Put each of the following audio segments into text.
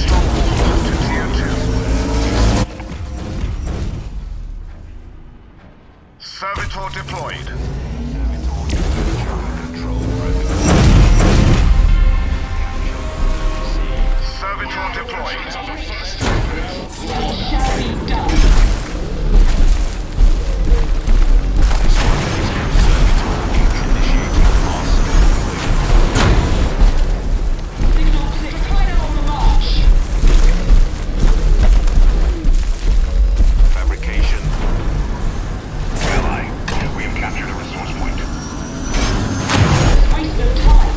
Stronghold to Tier 2. Servitor deployed. Servitor deployed. It shall be done. Signal clear. Trainer on the march. Fabrication. Ally, we have captured a resource point. Waste no time.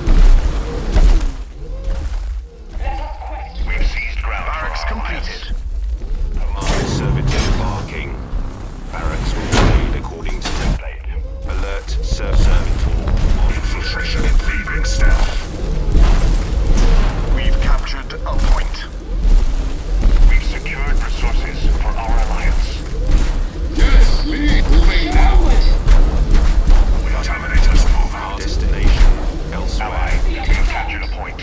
Let us quest. We've seized ground. Barracks completed. Command servitude barking. Barracks will proceed according to template. Alert servitor. Infiltration and thieving stealth. We've captured a point. We've secured resources for our alliance. Yes, lead. Moving now. Forward. Terminators move Our out. destination elsewhere. Ally, we've captured a point.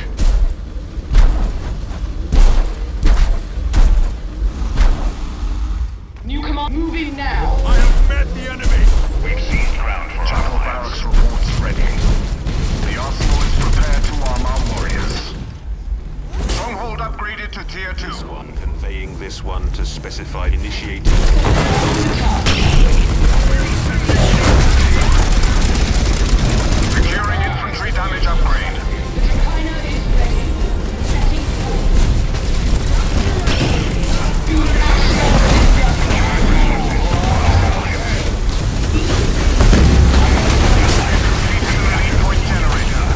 New command. Moving now. I have met the enemy. We've seized ground for Jackal Barracks reports ready. The arsenal is prepared to arm our warriors. Stronghold upgraded to Tier 2. This one conveying this one to specified initiating. Securing infantry damage upgrade. The Trainer is ready. Setting forward. You will not Point generator.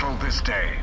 this day.